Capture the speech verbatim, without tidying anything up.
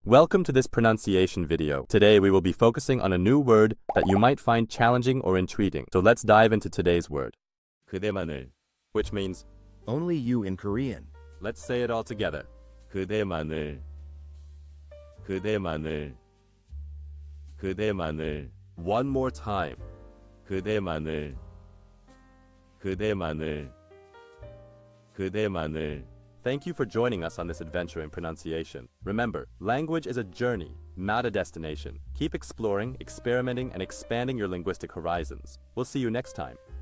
Welcome to this pronunciation video. Today we will be focusing on a new word that you might find challenging or intriguing. So let's dive into today's word. 그대만을, which means only you in Korean. Let's say it all together. 그대만을, 그대만을, 그대만을. One more time. 그대만을, 그대만을, 그대만을. Thank you for joining us on this adventure in pronunciation. Remember, language is a journey, not a destination. Keep exploring, experimenting, and expanding your linguistic horizons. We'll see you next time.